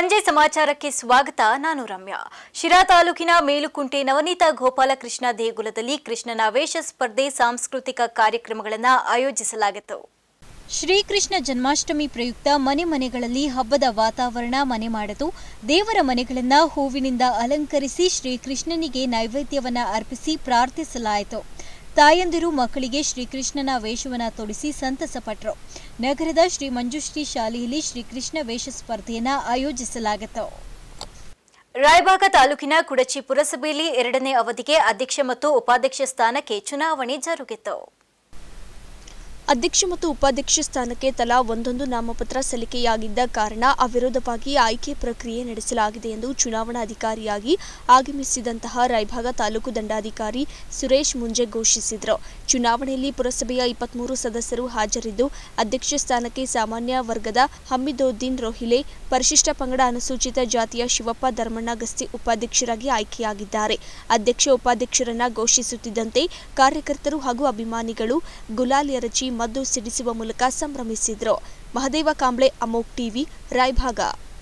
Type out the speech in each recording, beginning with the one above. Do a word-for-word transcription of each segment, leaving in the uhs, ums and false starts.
ಸಂಜೆ ಸಮಾಚಾರಕ್ಕೆ ಸ್ವಾಗತ. ನಾನು ರಮ್ಯಾ. ಶಿರಾ ತಾಲೂಕಿನ ಮೇಲುಕುಂಟೆ ನವನೀತ ಗೋಪಾಲಕೃಷ್ಣ ದೇಗುಲದಲ್ಲಿ ಕೃಷ್ಣನ ವೇಷ ಸ್ಪರ್ಧೆ ಸಾಂಸ್ಕೃತಿಕ ಕಾರ್ಯಕ್ರಮಗಳನ್ನು ಆಯೋಜಿಸಲಾಗಿತ್ತು. ಶ್ರೀಕೃಷ್ಣ ಜನ್ಮಾಷ್ಟಮಿ ಪ್ರಯುಕ್ತ ಮನೆ ಮನೆಗಳಲ್ಲಿ ಹಬ್ಬದ ವಾತಾವರಣ ಮನೆ ಮಾಡಿತು. ದೇವರ ಮನೆಗಳನ್ನು ಹೂವಿನಿಂದ ಅಲಂಕರಿಸಿ ಶ್ರೀಕೃಷ್ಣನಿಗೆ ನೈವೇದ್ಯವನ್ನು ಅರ್ಪಿಸಿ ಪ್ರಾರ್ಥಿಸಲಾಯಿತು. ತಾಯಂದಿರು ಮಕ್ಕಳಿಗೆ ಶ್ರೀಕೃಷ್ಣನ ವೇಷವನ್ನು ತೊಡಿಸಿ ಸಂತಸಪಟ್ಟರು. ನಗರದ ಶ್ರೀ ಮಂಜುಶ್ರೀ ಶಾಲೆಯಲ್ಲಿ ಶ್ರೀಕೃಷ್ಣ ವೇಷ ಸ್ಪರ್ಧೆಯನ್ನು ಆಯೋಜಿಸಲಾಗಿತ್ತು. ರಾಯಬಾಗ ತಾಲೂಕಿನ ಕುಡಚಿ ಪುರಸಭೆಯಲ್ಲಿ ಎರಡನೇ ಅವಧಿಗೆ ಅಧ್ಯಕ್ಷ ಮತ್ತು ಉಪಾಧ್ಯಕ್ಷ ಸ್ಥಾನಕ್ಕೆ ಚುನಾವಣೆ ಜರುಗಿತು. ಅಧ್ಯಕ್ಷ ಮತ್ತು ಉಪಾಧ್ಯಕ್ಷ ಸ್ಥಾನಕ್ಕೆ ತಲಾ ಒಂದೊಂದು ನಾಮಪತ್ರ ಸಲ್ಲಿಕೆಯಾಗಿದ್ದ ಕಾರಣ ಅವಿರೋಧವಾಗಿ ಆಯ್ಕೆ ಪ್ರಕ್ರಿಯೆ ನಡೆಸಲಾಗಿದೆ ಎಂದು ಚುನಾವಣಾಧಿಕಾರಿಯಾಗಿ ಆಗಮಿಸಿದಂತಹ ರಾಯಬಾಗ ತಾಲೂಕು ದಂಡಾಧಿಕಾರಿ ಸುರೇಶ್ ಮುಂಜೆ ಘೋಷಿಸಿದರು. ಚುನಾವಣೆಯಲ್ಲಿ ಪುರಸಭೆಯ ಇಪ್ಪತ್ಮೂರು ಸದಸ್ಯರು ಹಾಜರಿದ್ದು, ಅಧ್ಯಕ್ಷ ಸ್ಥಾನಕ್ಕೆ ಸಾಮಾನ್ಯ ವರ್ಗದ ಹಮೀದುದ್ದೀನ್ ರೋಹಿಲೆ, ಪರಿಶಿಷ್ಟ ಪಂಗಡ ಅನುಸೂಚಿತ ಜಾತಿಯ ಶಿವಪ್ಪ ಧರ್ಮಣ್ಣ ಗಸ್ತಿ ಉಪಾಧ್ಯಕ್ಷರಾಗಿ ಆಯ್ಕೆಯಾಗಿದ್ದಾರೆ. ಅಧ್ಯಕ್ಷ ಉಪಾಧ್ಯಕ್ಷರನ್ನ ಘೋಷಿಸುತ್ತಿದ್ದಂತೆ ಕಾರ್ಯಕರ್ತರು ಹಾಗೂ ಅಭಿಮಾನಿಗಳು ಗುಲಾಲ್ ಎರಚಿ ಮದ್ದು ಸಿಡಿಸುವ ಮೂಲಕ ಸಂಭ್ರಮಿಸಿದ್ರು. ಮಹದೇವ ಕಾಂಬ್ಳೆ, ಅಮೋಕ್ ಟಿವಿ, ರಾಯಭಾಗ.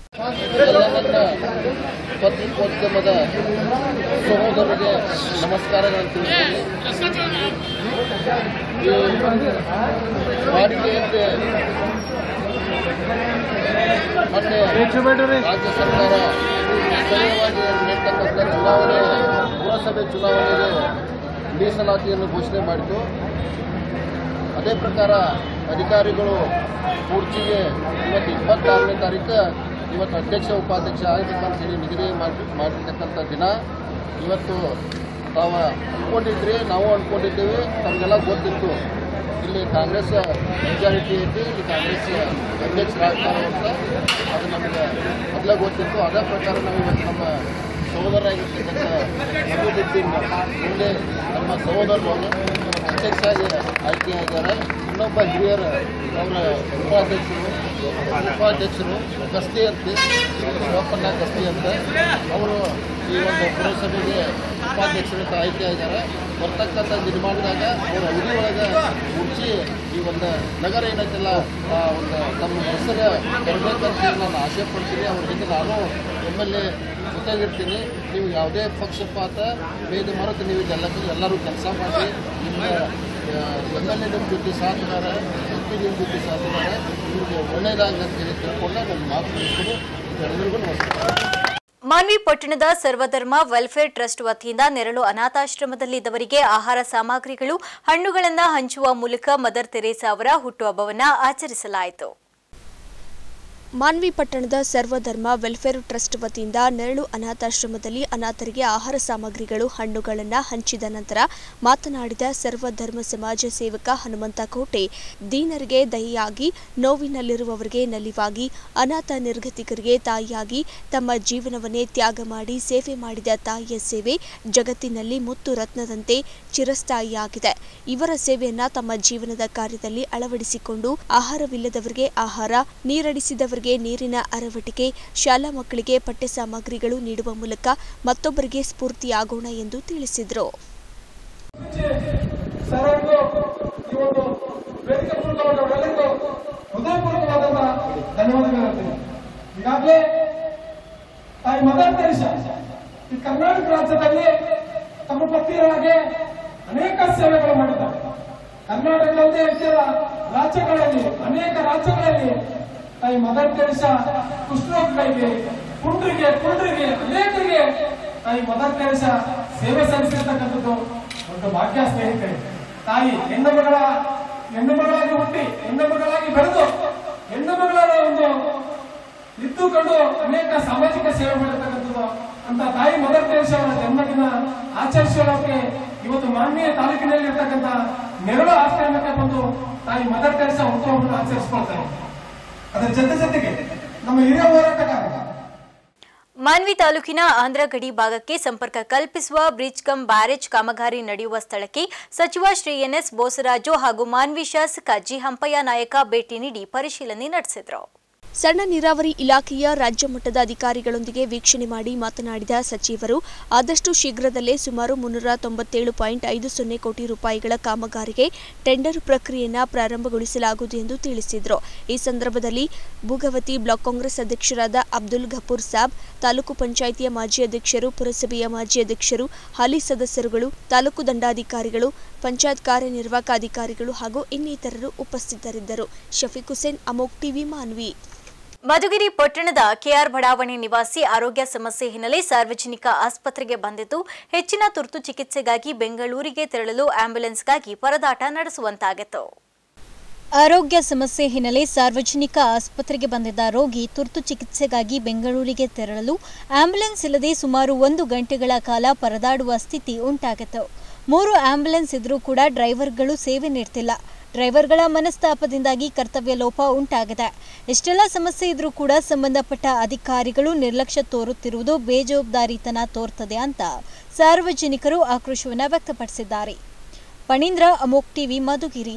ಪತ್ರಿಕೋದ್ಯಮದ ಸಹೋದರರಿಗೆ ನಮಸ್ಕಾರಗಳನ್ನು ತಿಳಿಸುತ್ತೇನೆ. ವಾಡಿಕೆಯಂತೆ ಮತ್ತೆ ರಾಜ್ಯ ಸರ್ಕಾರ ಸ್ಥಳೀಯವಾಗಿ ನೀಡತಕ್ಕಂಥ ಚುನಾವಣೆ ಪುರಸಭೆ ಚುನಾವಣೆಗೆ ಮೀಸಲಾತಿಯನ್ನು ಘೋಷಣೆ ಮಾಡಿತು. ಅದೇ ಪ್ರಕಾರ ಅಧಿಕಾರಿಗಳು ಕೂರ್ಚಿಗೆ ಇವತ್ತು ಇಪ್ಪತ್ತಾರನೇ ತಾರೀಕು ಇವತ್ತು ಅಧ್ಯಕ್ಷ ಉಪಾಧ್ಯಕ್ಷ ಆಗಬೇಕಂತ ಹೇಳಿ ನಿಗದಿ ಮಾಡಿ ಮಾಡಿರ್ತಕ್ಕಂಥ ದಿನ. ಇವತ್ತು ತಾವು ಅಂದ್ಕೊಂಡಿದ್ರಿ, ನಾವು ಅಂದ್ಕೊಂಡಿದ್ದೀವಿ, ತಮಗೆಲ್ಲ ಗೊತ್ತಿತ್ತು ಇಲ್ಲಿ ಕಾಂಗ್ರೆಸ್ ಮೆಜಾರಿಟಿ ಐತಿ, ಇಲ್ಲಿ ಕಾಂಗ್ರೆಸ್ ಅಧ್ಯಕ್ಷರಾಗ್ತಾರೆ ಅಂತ ಅದು ನಮಗೆ ಮೊದಲೇ ಗೊತ್ತಿತ್ತು. ಅದೇ ಪ್ರಕಾರ ನಾವು ಇವತ್ತು ನಮ್ಮ ಸಹೋದರಾಗಿರ್ತಕ್ಕಂಥ ಹಮೀದುದ್ದೀನ್ ಮುಂದೆ ನಮ್ಮ ಸಹೋದರರು ಅಧ್ಯಕ್ಷರಾಗಿ ಆಯ್ಕೆಯಾಗಿದ್ದಾರೆ. ಇನ್ನೊಬ್ಬ ಹಿರಿಯರು ಅವರ ಉಪಾಧ್ಯಕ್ಷರು ಉಪಾಧ್ಯಕ್ಷರು ಗಸ್ತಿ ಅಂತ ಶಿವಪ್ಪಣ್ಣ ಗಸ್ತಿ ಅಂತ ಅವರು ಈ ಒಂದು ಪುರಸಭೆಗೆ ಉಪಾಧ್ಯಕ್ಷರು ಆಯ್ಕೆಯಾಗಿದ್ದಾರೆ. ಬರ್ತಕ್ಕಂಥ ನಿರ್ಮಾಣದಾಗ ಅವರ ಅವಧಿ ಒಳಗೆ ಮುಚ್ಚಿ ಈ ಒಂದು ನಗರ ಏನೈತಿಲ್ಲ ಒಂದು ತಮ್ಮ ಹೆಸರು ಬರಬೇಕಂತ ನಾನು ಆಸೆ ಪಡ್ತೀನಿ. ಅವ್ರ ಜೊತೆ ನಾನು ಎಮ್ ಎಲ್ ಎ ಜೊತೆಗಿರ್ತೀನಿ. ನೀವು ಯಾವುದೇ ಪಕ್ಷಪಾತ ಭೇದ ಮರೆತು ನೀವು ಇದೆಲ್ಲ ಎಲ್ಲರೂ ಕೆಲಸ ಮಾಡಿ ನಿಮ್ಮ ಎಮ್ ಎಲ್ ಎ ನಿಮ್ಮ ಜೊತೆ ಸಾಧಿದ್ದಾರೆ, ಎಂ ಪಿ ನಿಮ್ಮ ಜೊತೆ ಸಾಧಿದ್ದಾರೆ, ನಿಮಗೆ ಒಳ್ಳೆಯದಾಗಲಿ ಅಂತ ಹೇಳಿ ತಿಳ್ಕೊಂಡು ನನ್ನ ಮಾತು ಮುಗಿಸ್ಕೊಂಡು ಎಲ್ಲರಿಗೂ ನಮಸ್ಕಾರ. ಮಾನ್ವಿ ಪಟ್ಟಣದ ಸರ್ವಧರ್ಮ ವೆಲ್ಫೇರ್ ಟ್ರಸ್ಟ್ ವತಿಯಿಂದ ನೆರಳು ಅನಾಥಾಶ್ರಮದಲ್ಲಿದ್ದವರಿಗೆ ಆಹಾರ ಸಾಮಗ್ರಿಗಳು, ಹಣ್ಣುಗಳನ್ನು ಹಂಚುವ ಮೂಲಕ ಮದರ್ ತೆರೇಸಾ ಅವರ ಹುಟ್ಟುಹಬ್ಬವನ್ನು ಆಚರಿಸಲಾಯಿತು. ಮಾನ್ವಿ ಪಟ್ಟಣದ ಸರ್ವಧರ್ಮ ವೆಲ್ಫೇರ್ ಟ್ರಸ್ಟ್ ವತಿಯಿಂದ ನೆರಳು ಅನಾಥಾಶ್ರಮದಲ್ಲಿ ಅನಾಥರಿಗೆ ಆಹಾರ ಸಾಮಗ್ರಿಗಳು, ಹಣ್ಣುಗಳನ್ನು ಹಂಚಿದ ನಂತರ ಮಾತನಾಡಿದ ಸರ್ವಧರ್ಮ ಸಮಾಜ ಸೇವಕ ಹನುಮಂತ ಕೋಟೆ, ದೀನರಿಗೆ ದಯೆಯಾಗಿ, ನೋವಿನಲ್ಲಿರುವವರಿಗೆ ನಲಿವಾಗಿ, ಅನಾಥ ನಿರ್ಗತಿಕರಿಗೆ ತಾಯಿಯಾಗಿ ತಮ್ಮ ಜೀವನವನ್ನೇ ತ್ಯಾಗ ಮಾಡಿ ಸೇವೆ ಮಾಡಿದ ತಾಯಿಯ ಸೇವೆ ಜಗತ್ತಿನಲ್ಲಿ ಮುತ್ತು ರತ್ನದಂತೆ ಚಿರಸ್ಥಾಯಿಯಾಗಿದೆ. ಇವರ ಸೇವೆಯನ್ನ ತಮ್ಮ ಜೀವನದ ಕಾರ್ಯದಲ್ಲಿ ಅಳವಡಿಸಿಕೊಂಡು ಆಹಾರವಿಲ್ಲದವರಿಗೆ ಆಹಾರ, ನೀರಡಿಸಿದವರಿಗೆ ನೀರಿನ ಅರವಟಿಕೆ, ಶಾಲಾ ಮಕ್ಕಳಿಗೆ ಪಠ್ಯ ಸಾಮಗ್ರಿಗಳು ನೀಡುವ ಮೂಲಕ ಮತ್ತೊಬ್ಬರಿಗೆ ಸ್ಫೂರ್ತಿಯಾಗೋಣ ಎಂದು ತಿಳಿಸಿದರು. ಕರ್ನಾಟಕ ರಾಜ್ಯದಲ್ಲಿ ತಮ್ಮ ಪತ್ನಿಯರಾಗೆ ಅನೇಕ ಸೇವೆಗಳು ಮಾಡಿದ್ದಾರೆ. ಕರ್ನಾಟಕದಲ್ಲದೆ ಇತರ ರಾಜ್ಯಗಳಲ್ಲಿ ಅನೇಕ ರಾಜ್ಯಗಳಲ್ಲಿ ತಾಯಿ ಮದರ್ ತೆರೇಸಾ ಕುಷ್ಠರೋಗಿಗಳಿಗೆ, ಕುಂಡ್ರಿಗೆ ಕುಂಡ್ರಿಗೆ ಅನೇಕರಿಗೆ ತಾಯಿ ಮದರ್ ತೆರೇಸಾ ಸೇವೆ ಸಲ್ಲಿಸಿರ್ತಕ್ಕಂಥದ್ದು ಒಂದು ಭಾಗ್ಯ. ಸ್ನೇಹಿತರೆ, ತಾಯಿ ಹೆಣ್ಣು ಮಗಳ ಹೆಣ್ಣು ಮಗಳಾಗಿ ಹುಟ್ಟಿ ಹೆಣ್ಣು ಮಗಳಾಗಿ ಬೆಳೆದು ಹೆಣ್ಣು ಮಗಳ ಒಂದು ಇದ್ದುಕೊಂಡು ಅನೇಕ ಸಾಮಾಜಿಕ ಸೇವೆ ಮಾಡಿರ್ತಕ್ಕಂಥದ್ದು ಅಂತ ತಾಯಿ ಮದರ್ ತೆರೇಸಾ ಅವರ ಜನ್ಮದಿನ ಆಚರಿಸೋಕೆ ಇವತ್ತು ಮಾನ್ಯ ತಾಲೂಕಿನಲ್ಲಿ ಇರ್ತಕ್ಕಂಥ ನೆರಳು ಆಶ್ರಮಕ್ಕೆ ಬಂದು ತಾಯಿ ಮದರ್ ತೆರೇಸಾ ಹುಟ್ಟುಹಬ್ಬವನ್ನು ಆಚರಿಸಿಕೊಳ್ತಾರೆ. ಅದರ ಜೊತೆ ಜೊತೆಗೆ ನಮ್ಮ ಹಿರಿಯ ಹೋರಾಟಗಾರ ಮಾನ್ವಿ ತಾಲೂಕಿನ ಆಂಧ್ರ ಗಡಿ ಭಾಗಕ್ಕೆ ಸಂಪರ್ಕ ಕಲ್ಪಿಸುವ ಬ್ರಿಡ್ಜ್ ಕಮ್ ಬ್ಯಾರೇಜ್ ಕಾಮಗಾರಿ ನಡೆಯುವ ಸ್ಥಳಕ್ಕೆ ಸಚಿವ ಶ್ರೀ ಎನ್ ಎಸ್ ಬೋಸರಾಜು ಹಾಗೂ ಮಾನ್ವಿ ಶಾಸಕ ಜಿ ಹಂಪಯ್ಯ ನಾಯಕ ಭೇಟಿ ನೀಡಿ ಪರಿಶೀಲನೆ ನಡೆಸಿದರು. ಸಣ್ಣ ನೀರಾವರಿ ಇಲಾಖೆಯ ರಾಜ್ಯ ಮಟ್ಟದ ಅಧಿಕಾರಿಗಳೊಂದಿಗೆ ವೀಕ್ಷಣೆ ಮಾಡಿ ಮಾತನಾಡಿದ ಸಚಿವರು ಆದಷ್ಟು ಶೀಘ್ರದಲ್ಲೇ ಸುಮಾರು ಮುನ್ನೂರ ತೊಂಬತ್ತೇಳು ಪಾಯಿಂಟ್ ಐದು ಸೊನ್ನೆ ಕೋಟಿ ರೂಪಾಯಿಗಳ ಕಾಮಗಾರಿಗೆ ಟೆಂಡರ್ ಪ್ರಕ್ರಿಯೆಯನ್ನು ಪ್ರಾರಂಭಗೊಳಿಸಲಾಗುವುದು ಎಂದು ತಿಳಿಸಿದರು. ಈ ಸಂದರ್ಭದಲ್ಲಿ ಭೂಗವತಿ ಬ್ಲಾಕ್ ಕಾಂಗ್ರೆಸ್ ಅಧ್ಯಕ್ಷರಾದ ಅಬ್ದುಲ್ ಗಫೂರ್ ಸಾಬ್, ತಾಲೂಕು ಪಂಚಾಯಿತಿಯ ಮಾಜಿ ಅಧ್ಯಕ್ಷರು, ಪುರಸಭೆಯ ಮಾಜಿ ಅಧ್ಯಕ್ಷರು, ಹಾಲಿ ಸದಸ್ಯರುಗಳು, ತಾಲೂಕು ದಂಡಾಧಿಕಾರಿಗಳು, ಪಂಚಾಯತ್ ಕಾರ್ಯನಿರ್ವಾಹಕ ಅಧಿಕಾರಿಗಳು ಹಾಗೂ ಇನ್ನಿತರರು ಉಪಸ್ಥಿತರಿದ್ದರು. ಶಫೀಕ್ ಹುಸೇನ್, ಅಮೋಕ್ ಟಿವಿ, ಮಾನ್ವಿ. ಮಧುಗಿರಿ ಪಟ್ಟಣದ ಕೆಆರ್ ಬಡಾವಣೆ ನಿವಾಸಿ ಆರೋಗ್ಯ ಸಮಸ್ಯೆ ಹಿನ್ನೆಲೆ ಸಾರ್ವಜನಿಕ ಆಸ್ಪತ್ರೆಗೆ ಬಂದಿದ್ದು ಹೆಚ್ಚಿನ ತುರ್ತು ಚಿಕಿತ್ಸೆಗಾಗಿ ಬೆಂಗಳೂರಿಗೆ ತೆರಳಲು ಆಂಬ್ಯುಲೆನ್ಸ್ಗಾಗಿ ಪರದಾಟ ನಡೆಸುವಂತಾಗಿತ್ತು. ಆರೋಗ್ಯ ಸಮಸ್ಯೆ ಹಿನ್ನೆಲೆ ಸಾರ್ವಜನಿಕ ಆಸ್ಪತ್ರೆಗೆ ಬಂದಿದ್ದ ರೋಗಿ ತುರ್ತು ಚಿಕಿತ್ಸೆಗಾಗಿ ಬೆಂಗಳೂರಿಗೆ ತೆರಳಲು ಆಂಬ್ಯುಲೆನ್ಸ್ ಇಲ್ಲದೆ ಸುಮಾರು ಒಂದು ಗಂಟೆಗಳ ಕಾಲ ಪರದಾಡುವ ಸ್ಥಿತಿ ಉಂಟಾಗಿತ್ತು. ಮೂರು ಆಂಬ್ಯುಲೆನ್ಸ್ ಇದ್ರೂ ಕೂಡ ಡ್ರೈವರ್ಗಳು ಸೇವೆ ನೀಡ್ತಿಲ್ಲ. ಡ್ರೈವರ್ಗಳ ಮನಸ್ತಾಪದಿಂದಾಗಿ ಕರ್ತವ್ಯ ಲೋಪ ಉಂಟಾಗಿದೆ. ಇಷ್ಟೆಲ್ಲ ಸಮಸ್ಯೆ ಇದ್ರೂ ಕೂಡ ಸಂಬಂಧಪಟ್ಟ ಅಧಿಕಾರಿಗಳು ನಿರ್ಲಕ್ಷ್ಯ ತೋರುತ್ತಿರುವುದು ಬೇಜವಾಬ್ದಾರಿತನ ತೋರ್ತದೆ ಅಂತ ಸಾರ್ವಜನಿಕರು ಆಕ್ರೋಶವನ್ನು ವ್ಯಕ್ತಪಡಿಸಿದ್ದಾರೆ. ಪಣೀಂದ್ರ, ಅಮೋಕ್ ಟಿವಿ, ಮಧುಗಿರಿ.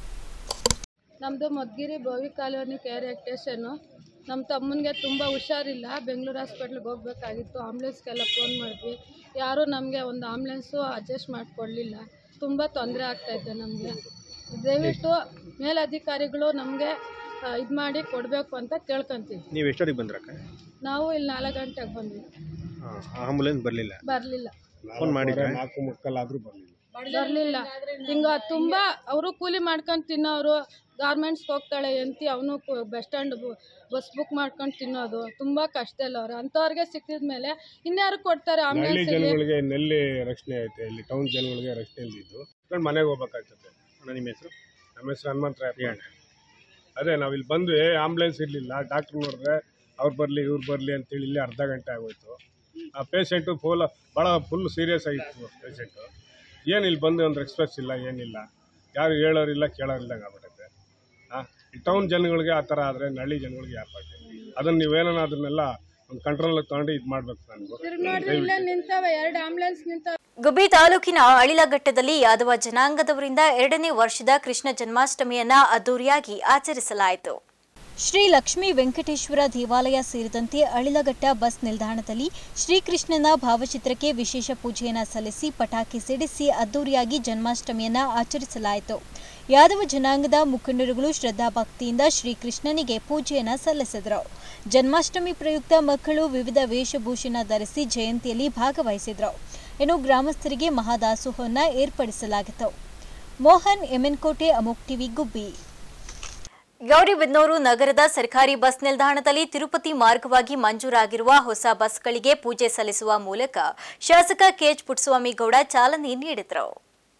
ನಮ್ಮದು Madhugiri Bovi colony care station. ನಮ್ಮ ತಮ್ಮನಿಗೆ ತುಂಬ ಹುಷಾರಿಲ್ಲ, ಬೆಂಗಳೂರು ಹಾಸ್ಪಿಟ್ಲಿಗೆ ಹೋಗಬೇಕಾಗಿತ್ತು. ಆಂಬ್ಯುಲೆನ್ಸ್ಗೆಲ್ಲ ಫೋನ್ ಮಾಡಿದ್ವಿ, ಯಾರೂ ನಮಗೆ ಒಂದು ಆಂಬ್ಯುಲೆನ್ಸು ಅಡ್ಜಸ್ಟ್ ಮಾಡಿಕೊಡಲಿಲ್ಲ. ತುಂಬ ತೊಂದರೆ ಆಗ್ತಾಯಿದೆ ನಮಗೆ. ದಯವಿಟ್ಟು ಮೇಲಧಿಕಾರಿಗಳು ನಮಗೆ ಇದು ಮಾಡಿ ಕೊಡಬೇಕು ಅಂತ ಕೇಳ್ಕೊಂತೀವಿ. ನೀವು ಎಷ್ಟೊತ್ತಿಗೆ ಬಂದ್ರಕ್ಕ? ನಾವು ಇಲ್ಲಿ ನಾಲ್ಕು ಗಂಟೆಗೆ ಬಂದ್ವಿ. ಆಂಬುಲೆನ್ಸ್ ಬರಲಿಲ್ಲ ಬರಲಿಲ್ಲ ಫೋನ್ ಮಾಡಿದ್ರೆ ನಾಲ್ಕು ಮುಕ್ಕಲ್ಲಾದರೂ ಬರಲಿಲ್ಲ ಬರಲಿಲ್ಲ ಹಿಂಗೆ ತುಂಬ ಅವರು ಕೂಲಿ ಮಾಡ್ಕೊಂಡು ತಿನ್ನೋರು. ಗಾರ್ಮೆಂಟ್ಸ್ಗೆ ಹೋಗ್ತಾಳೆ ಎಂತಿ, ಅವನು ಬಸ್ ಸ್ಟ್ಯಾಂಡ್ ಬಸ್ ಬುಕ್ ಮಾಡ್ಕೊಂಡು ತಿನ್ನೋದು ತುಂಬ ಕಷ್ಟ ಇಲ್ಲ. ಅವ್ರು ಅಂಥವ್ರಿಗೆ ಸಿಕ್ಕಿದ ಮೇಲೆ ಇನ್ಯಾರು ಕೊಡ್ತಾರೆ ಆಂಬ್ಯುಲೆನ್ಸ್? ಜನಗಳಿಗೆ ನೆಲ್ಲಿ ರಕ್ಷಣೆ ಐತೆ, ಇಲ್ಲಿ ಟೌನ್ ಜನಗಳಿಗೆ ರಕ್ಷಣೆ ಇಲ್ದಿದ್ದು ಮನೆಗೆ ಹೋಗ್ಬೇಕಾಗ್ತದೆ. ನಿಮ್ಮ ಹೆಸರು? ನಮ್ಮ ಹೆಸರು ಹನುಮಂತರಾಯ. ಅದೇ ನಾವು ಇಲ್ಲಿ ಬಂದು ಆಂಬ್ಯುಲೆನ್ಸ್ ಇರಲಿಲ್ಲ, ಡಾಕ್ಟ್ರ್ ನೋಡಿದ್ರೆ ಅವ್ರು ಬರಲಿ ಇವ್ರು ಬರಲಿ ಅಂತೇಳಿ ಇಲ್ಲಿ ಅರ್ಧ ಗಂಟೆ ಆಗೋಯ್ತು. ಆ ಪೇಷೆಂಟು ಫುಲ್ ಭಾಳ ಫುಲ್ ಸೀರಿಯಸ್ ಆಗಿತ್ತು ಪೇಷೆಂಟು. ಏನು ಇಲ್ಲಿ ಬಂದು ಒಂದು ಎಕ್ಸ್ಪ್ರೆಸ್ ಇಲ್ಲ, ಏನಿಲ್ಲ, ಯಾರು ಹೇಳೋರಿಲ್ಲ ಕೇಳೋರಿಲ್ಲ ಆಗ್ಬಿಟ್ಟೈತೆ. ಹಾಂ, ಈ ಟೌನ್ ಜನಗಳಿಗೆ ಆ ಥರ ಆದರೆ ಹಳ್ಳಿ ಜನಗಳಿಗೆ ಯಾರು ಪಾಠ? ಅದನ್ನು ನೀವೇನ ಅದನ್ನೆಲ್ಲ ಒಂದು ಕಂಟ್ರೋಲ್ ತಗೊಂಡು ಇದು ಮಾಡಬೇಕು. ನಿಂತವೆ ಎರಡು ಆಂಬ್ಯುಲೆನ್ಸ್ ನಿಂತ. ಗುಬ್ಬಿ ತಾಲೂಕಿನ ಅಳಿಲಘಟ್ಟದಲ್ಲಿ ಯಾದವ ಜನಾಂಗದವರಿಂದ ಎರಡನೇ ವರ್ಷದ ಕೃಷ್ಣ ಜನ್ಮಾಷ್ಟಮಿಯನ್ನ ಅದ್ದೂರಿಯಾಗಿ ಆಚರಿಸಲಾಯಿತು. ಶ್ರೀ ಲಕ್ಷ್ಮೀ ವೆಂಕಟೇಶ್ವರ ದೇವಾಲಯ ಸೇರಿದಂತೆ ಅಳಿಲಘಟ್ಟ ಬಸ್ ನಿಲ್ದಾಣದಲ್ಲಿ ಶ್ರೀಕೃಷ್ಣನ ಭಾವಚಿತ್ರಕ್ಕೆ ವಿಶೇಷ ಪೂಜೆಯನ್ನು ಸಲ್ಲಿಸಿ ಪಟಾಕಿ ಸಿಡಿಸಿ ಅದ್ದೂರಿಯಾಗಿ ಜನ್ಮಾಷ್ಟಮಿಯನ್ನ ಆಚರಿಸಲಾಯಿತು. ಯಾದವ ಜನಾಂಗದ ಮುಖಂಡರುಗಳು ಶ್ರದ್ಧಾಭಕ್ತಿಯಿಂದ ಶ್ರೀಕೃಷ್ಣನಿಗೆ ಪೂಜೆಯನ್ನು ಸಲ್ಲಿಸಿದರು. ಜನ್ಮಾಷ್ಟಮಿ ಪ್ರಯುಕ್ತ ಮಕ್ಕಳು ವಿವಿಧ ವೇಷಭೂಷಣ ಧರಿಸಿ ಜಯಂತಿಯಲ್ಲಿ ಭಾಗವಹಿಸಿದರು. ಇನ್ನು ಗ್ರಾಮಸ್ಥರಿಗೆ ಮಹಾದಾಸೋಹವನ್ನು ಏರ್ಪಡಿಸಲಾಗಿತ್ತು. ಮೋಹನ್, ಎಮ್ಎನ್ಕೋಟೆ, ಅಮೋಕ್ ಟಿವಿ, ಗುಬ್ಬಿ. ಗೌರಿಬಿದನೂರು ನಗರದ ಸರ್ಕಾರಿ ಬಸ್ ನಿಲ್ದಾಣದಲ್ಲಿ ತಿರುಪತಿ ಮಾರ್ಗವಾಗಿ ಮಂಜೂರಾಗಿರುವ ಹೊಸ ಬಸ್ಗಳಿಗೆ ಪೂಜೆ ಸಲ್ಲಿಸುವ ಮೂಲಕ ಶಾಸಕ ಕೆಎಚ್ ಪುಟ್ಟಸ್ವಾಮಿಗೌಡ ಚಾಲನೆ ನೀಡಿದರು.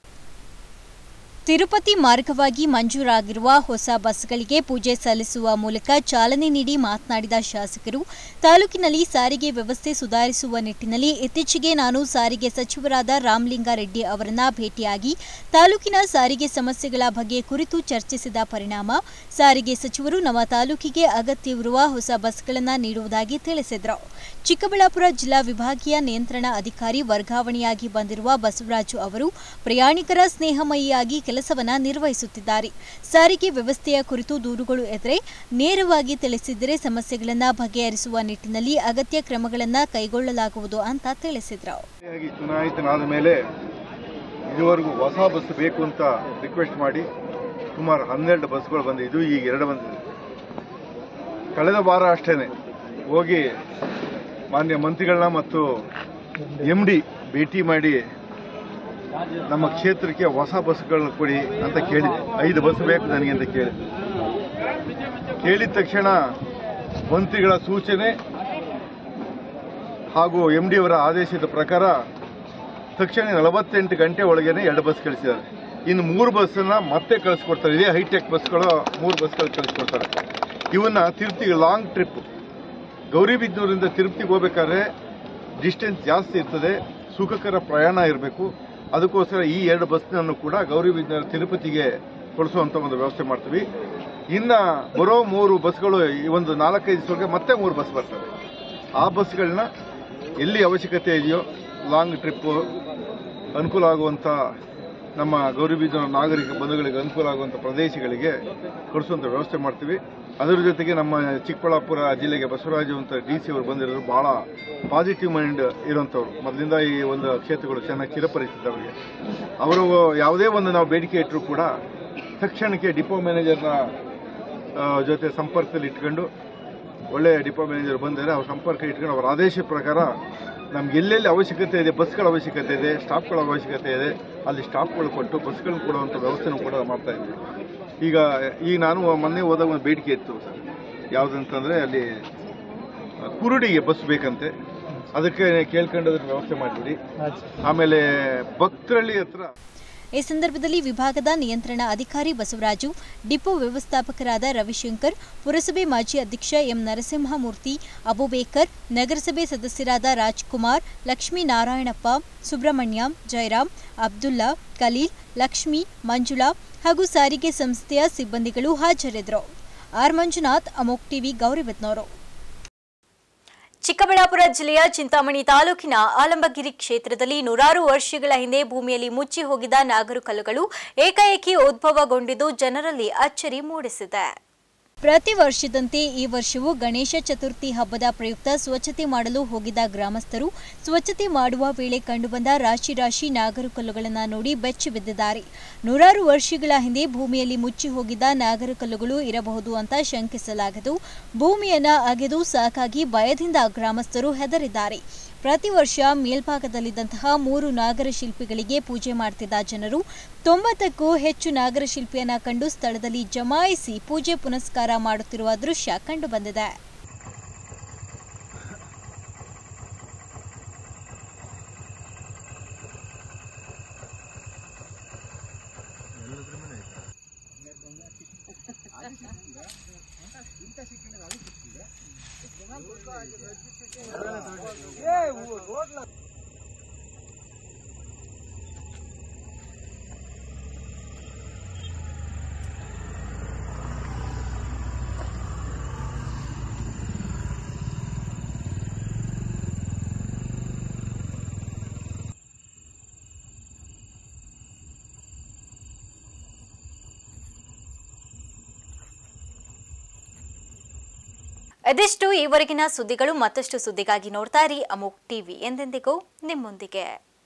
ತಿರುಪತಿ ಮಾರ್ಗವಾಗಿ ಮಂಜೂರಾಗಿರುವ ಹೊಸ ಬಸ್ಗಳಿಗೆ ಪೂಜೆ ಸಲ್ಲಿಸುವ ಮೂಲಕ ಚಾಲನೆ ನೀಡಿ ಮಾತನಾಡಿದ ಶಾಸಕರು, ತಾಲೂಕಿನಲ್ಲಿ ಸಾರಿಗೆ ವ್ಯವಸ್ಥೆ ಸುಧಾರಿಸುವ ನಿಟ್ಟಿನಲ್ಲಿ ಇತ್ತೀಚೆಗೆ ನಾನು ಸಾರಿಗೆ ಸಚಿವರಾದ ರಾಮಲಿಂಗಾರೆಡ್ಡಿ ಅವರನ್ನ ಭೇಟಿಯಾಗಿ ತಾಲೂಕಿನ ಸಾರಿಗೆ ಸಮಸ್ಯೆಗಳ ಬಗ್ಗೆ ಕುರಿತು ಚರ್ಚಿಸಿದ ಪರಿಣಾಮ ಸಾರಿಗೆ ಸಚಿವರು ನಮ್ಮ ತಾಲೂಕಿಗೆ ಅಗತ್ಯವಿರುವ ಹೊಸ ಬಸ್ಗಳನ್ನು ನೀಡುವುದಾಗಿ ತಿಳಿಸಿದರು. ಚಿಕ್ಕಬಳ್ಳಾಪುರ ಜಿಲ್ಲಾ ವಿಭಾಗೀಯ ನಿಯಂತ್ರಣ ಅಧಿಕಾರಿ ವರ್ಗಾವಣೆಯಾಗಿ ಬಂದಿರುವ ಬಸವರಾಜು ಅವರು ಪ್ರಯಾಣಿಕರ ಸ್ನೇಹಮಯಿಯಾಗಿ ಕೆಲಸವನ್ನ ನಿರ್ವಹಿಸುತ್ತಿದ್ದಾರೆ. ಸಾರಿಗೆ ವ್ಯವಸ್ಥೆಯ ಕುರಿತು ದೂರುಗಳು ಎದುರೆ ನೇರವಾಗಿ ತಿಳಿಸಿದರೆ ಸಮಸ್ಯೆಗಳನ್ನು ಬಗೆಹರಿಸುವ ನಿಟ್ಟಿನಲ್ಲಿ ಅಗತ್ಯ ಕ್ರಮಗಳನ್ನು ಕೈಗೊಳ್ಳಲಾಗುವುದು ಅಂತ ತಿಳಿಸಿದರು. ಚುನಾಯಿತನಾದ ಮೇಲೆ ಇದುವರೆಗೂ ಹೊಸ ಬಸ್ ಬೇಕು ಅಂತ ರಿಕ್ವೆಸ್ಟ್ ಮಾಡಿ ಸುಮಾರು ಹನ್ನೆರಡು ಬಸ್ಗಳು ಬಂದಿದ್ದು, ಈಗ ಎರಡು ಬಂದಿದೆ. ಕಳೆದ ವಾರ ಅಷ್ಟೇನೆ ಹೋಗಿ ಮಾನ್ಯ ಮಂತ್ರಿಗಳನ್ನ ಮತ್ತು ಎಂ ಡಿ ಭೇಟಿ ಮಾಡಿ ನಮ್ಮ ಕ್ಷೇತ್ರಕ್ಕೆ ಹೊಸ ಬಸ್ಗಳನ್ನ ಕೊಡಿ ಅಂತ ಕೇಳಿದೆ. ಐದು ಬಸ್ ಬೇಕು ನನಗೆ ಅಂತ ಕೇಳಿದೆ. ಕೇಳಿದ ತಕ್ಷಣ ಮಂತ್ರಿಗಳ ಸೂಚನೆ ಹಾಗೂ ಎಂ ಡಿ ಅವರ ಆದೇಶದ ಪ್ರಕಾರ ತಕ್ಷಣ ನಲವತ್ತೆಂಟು ಗಂಟೆ ಒಳಗೇನೆ ಎರಡು ಬಸ್ ಕಳಿಸಿದ್ದಾರೆ. ಇನ್ನು ಮೂರು ಬಸ್ಸನ್ನ ಮತ್ತೆ ಕಳಿಸ್ಕೊಡ್ತಾರೆ. ಇದೇ ಹೈಟೆಕ್ ಬಸ್ಗಳು ಮೂರು ಬಸ್ಗಳು ಕಳಿಸ್ಕೊಡ್ತಾರೆ. ಇವನ್ನ ತಿರುಪತಿಗೆ ಲಾಂಗ್ ಟ್ರಿಪ್, ಗೌರಿಬಿದನೂರಿಂದ ತಿರುಪತಿಗೆ ಹೋಗ್ಬೇಕಾದ್ರೆ ಡಿಸ್ಟೆನ್ಸ್ ಜಾಸ್ತಿ ಇರ್ತದೆ, ಸುಖಕರ ಪ್ರಯಾಣ ಇರಬೇಕು. ಅದಕ್ಕೋಸ್ಕರ ಈ ಎರಡು ಬಸ್ನನ್ನು ಕೂಡ ಗೌರಿಬಿದನೂರು ತಿರುಪತಿಗೆ ಕೊಡಿಸುವಂತ ಒಂದು ವ್ಯವಸ್ಥೆ ಮಾಡ್ತೀವಿ. ಇನ್ನ ಬರೋ ಮೂರು ಬಸ್ಗಳು ಈ ಒಂದು ನಾಲ್ಕೈದು ದಿವಸಕ್ಕೆ ಮತ್ತೆ ಮೂರು ಬಸ್ ಬರ್ತವೆ. ಆ ಬಸ್ಗಳನ್ನ ಎಲ್ಲಿ ಅವಶ್ಯಕತೆ ಇದೆಯೋ ಲಾಂಗ್ ಟ್ರಿಪ್ಪು ಅನುಕೂಲ ಆಗುವಂಥ ನಮ್ಮ ಗೌರಿಬಿದನೂರು ನಾಗರಿಕ ಬಂಧುಗಳಿಗೆ ಅನುಕೂಲ ಆಗುವಂಥ ಪ್ರದೇಶಗಳಿಗೆ ಕೊಡಿಸುವಂಥ ವ್ಯವಸ್ಥೆ ಮಾಡ್ತೀವಿ. ಅದರ ಜೊತೆಗೆ ನಮ್ಮ ಚಿಕ್ಕಬಳ್ಳಾಪುರ ಜಿಲ್ಲೆಗೆ ಬಸವರಾಜು ಅಂತ ಡಿ ಸಿ ಅವರು ಬಂದಿರೋದು ಬಹಳ ಪಾಸಿಟಿವ್ ಮೈಂಡ್ ಇರುವಂಥವ್ರು. ಮೊದಲಿಂದ ಈ ಒಂದು ಕ್ಷೇತ್ರಗಳು ಚೆನ್ನಾಗಿ ಚಿರಪರಿಚಿತ ಅವರಿಗೆ. ಅವರು ಯಾವುದೇ ಒಂದು ನಾವು ಬೇಡಿಕೆ ಇಟ್ಟರೂ ಕೂಡ ತಕ್ಷಣಕ್ಕೆ ಡಿಪೋ ಮ್ಯಾನೇಜರ್ನ ಜೊತೆ ಸಂಪರ್ಕದಲ್ಲಿ ಇಟ್ಕೊಂಡು, ಒಳ್ಳೆ ಡಿಪೋ ಮ್ಯಾನೇಜರ್ ಬಂದರೆ ಅವ್ರ ಸಂಪರ್ಕ ಇಟ್ಕೊಂಡು ಅವರ ಆದೇಶ ಪ್ರಕಾರ ನಮ್ಗೆ ಎಲ್ಲೆಲ್ಲಿ ಅವಶ್ಯಕತೆ ಇದೆ, ಬಸ್ಗಳ ಅವಶ್ಯಕತೆ ಇದೆ, ಸ್ಟಾಪ್ಗಳ ಅವಶ್ಯಕತೆ ಇದೆ, ಅಲ್ಲಿ ಸ್ಟಾಪ್ಗಳು ಕೊಟ್ಟು ಬಸ್ಗಳನ್ನು ಕೊಡುವಂಥ ವ್ಯವಸ್ಥೆನೂ ಕೂಡ ಮಾಡ್ತಾ ಇದ್ವಿ. ಈಗ ಈಗ ನಾನು ಮೊನ್ನೆ ಹೋದಾಗ ಒಂದು ಬೇಡಿಕೆ ಇತ್ತು ಸರ್, ಯಾವುದಂತಂದರೆ ಅಲ್ಲಿ ಕುರುಡಿಗೆ ಬಸ್ ಬೇಕಂತೆ, ಅದಕ್ಕೆ ಕೇಳ್ಕೊಂಡು ಅದಕ್ಕೆ ವ್ಯವಸ್ಥೆ ಮಾಡಿಬಿಡಿ. ಆಮೇಲೆ ಭಕ್ತರಳ್ಳಿ ಹತ್ರ ಈ ಸಂದರ್ಭದಲ್ಲಿ ವಿಭಾಗದ ನಿಯಂತ್ರಣ ಅಧಿಕಾರಿ ಬಸವರಾಜು, ಡಿಪೋ ವ್ಯವಸ್ಥಾಪಕರಾದ ರವಿಶಂಕರ್, ಪುರಸಭೆ ಮಾಜಿ ಅಧ್ಯಕ್ಷ ಎಂ ನರಸಿಂಹಮೂರ್ತಿ, ಅಬುಬೇಕರ್, ನಗರಸಭೆ ಸದಸ್ಯರಾದ ರಾಜ್ಕುಮಾರ್, ಲಕ್ಷ್ಮೀನಾರಾಯಣಪ್ಪ, ಸುಬ್ರಹ್ಮಣ್ಯ, ಜಯರಾಮ್, ಅಬ್ದುಲ್ಲಾ, ಖಲೀಲ್, ಲಕ್ಷ್ಮಿ, ಮಂಜುಳಾ ಹಾಗೂ ಸಾರಿಗೆ ಸಂಸ್ಥೆಯ ಸಿಬ್ಬಂದಿಗಳು ಹಾಜರಿದ್ದರು. ಆರ್ ಮಂಜುನಾಥ್, ಅಮೋಕ್ ಟಿವಿ, ಗೌರಿಬಿದನೂರು. ಚಿಕ್ಕಬಳ್ಳಾಪುರ ಜಿಲ್ಲೆಯ ಚಿಂತಾಮಣಿ ತಾಲೂಕಿನ ಆಲಂಬಗಿರಿ ಕ್ಷೇತ್ರದಲ್ಲಿ ನೂರಾರು ವರ್ಷಗಳ ಹಿಂದೆ ಭೂಮಿಯಲ್ಲಿ ಮುಚ್ಚಿ ಹೋಗಿದ್ದ ನಾಗರಕಲ್ಲುಗಳು ಏಕಾಏಕಿ ಉದ್ಭವಗೊಂಡಿದ್ದು ಜನರಲ್ಲಿ ಅಚ್ಚರಿ ಮೂಡಿಸಿದೆ. ಪ್ರತಿ ವರ್ಷದಂತೆ ಈ ವರ್ಷವೂ ಗಣೇಶ ಚತುರ್ಥಿ ಹಬ್ಬದ ಪ್ರಯುಕ್ತ ಸ್ವಚ್ಛತೆ ಮಾಡಲು ಹೋಗಿದ್ದ ಗ್ರಾಮಸ್ಥರು ಸ್ವಚ್ಛತೆ ಮಾಡುವ ವೇಳೆ ಕಂಡುಬಂದ ರಾಶಿ ರಾಶಿ ನಾಗರಕಲ್ಲುಗಳನ್ನು ನೋಡಿ ಬೆಚ್ಚಿ ಬಿದ್ದಿದ್ದಾರೆ. ನೂರಾರು ವರ್ಷಗಳ ಹಿಂದೆ ಭೂಮಿಯಲ್ಲಿ ಮುಚ್ಚಿ ಹೋಗಿದ್ದ ನಾಗರಕಲ್ಲುಗಳು ಇರಬಹುದು ಅಂತ ಶಂಕಿಸಲಾಗಿದ್ದು, ಭೂಮಿಯನ್ನ ಅಗೆದು ಸಾಕಾಗಿ ಭಯದಿಂದ ಗ್ರಾಮಸ್ಥರು ಹೆದರಿದ್ದಾರೆ. ಪ್ರತಿ ವರ್ಷ ಮೇಲ್ಭಾಗದಲ್ಲಿದ್ದಂತಹ ಮೂರು ನಾಗರ ಶಿಲ್ಪಿಗಳಿಗೆ ಪೂಜೆ ಮಾಡ್ತಿದ್ದ ಜನರು ತೊಂಬತ್ತಕ್ಕೂ ಹೆಚ್ಚು ನಾಗರ ಶಿಲ್ಪಿಯನ್ನ ಕಂಡು ಸ್ಥಳದಲ್ಲಿ ಜಮಾಯಿಸಿ ಪೂಜೆ ಪುನಸ್ಕಾರ ಮಾಡುತ್ತಿರುವ ದೃಶ್ಯ ಕಂಡುಬಂದಿದೆ. ಇದಿಷ್ಟು ಈವರೆಗಿನ ಸುದ್ದಿಗಳು. ಮತ್ತಷ್ಟು ಸುದ್ದಿಗಾಗಿ ನೋಡ್ತಾ ಇರಿ ಅಮೋಕ್ ಟಿವಿ, ಎಂದೆಂದಿಗೂ ನಿಮ್ಮೊಂದಿಗೆ.